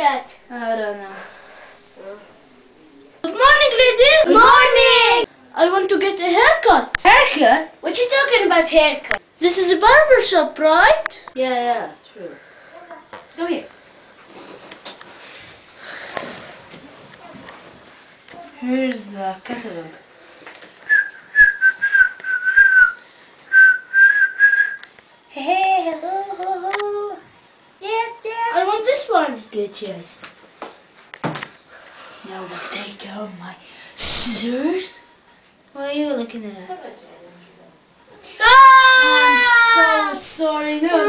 that? I don't know. Good morning, ladies. Good morning. I want to get a haircut. Haircut? What you talking about haircut? This is a barber shop, right? Yeah, sure. Come here. Here's the catalog. Hey, hello, ho, ho. Yeah. I want this one. Good choice. Now we'll take out my scissors. What are you looking at? I'm so sorry. No.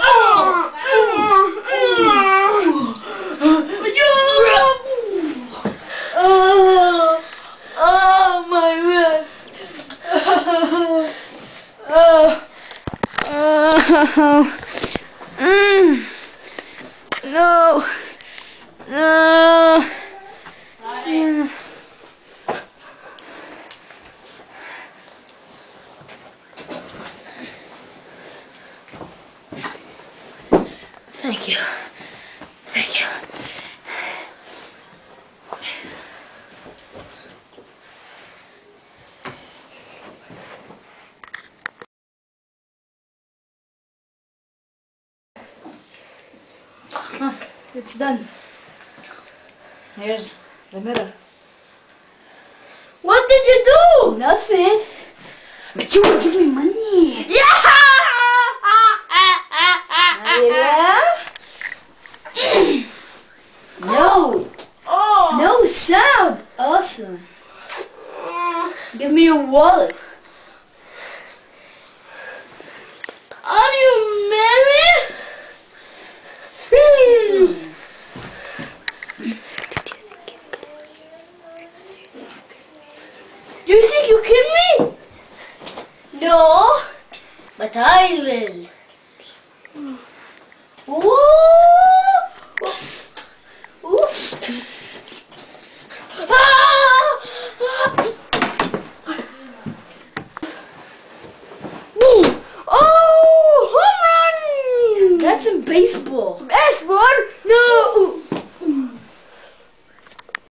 Oh my man. No. Thank you. It's done. Here's the mirror. What did you do? Nothing. But you will give me money. Yeah! No. Oh. No sound. Awesome. Give me your wallet. Are you married? Do you think you kill me? No, but I will. Ooh. Ooh. Oh, home run! That's in baseball.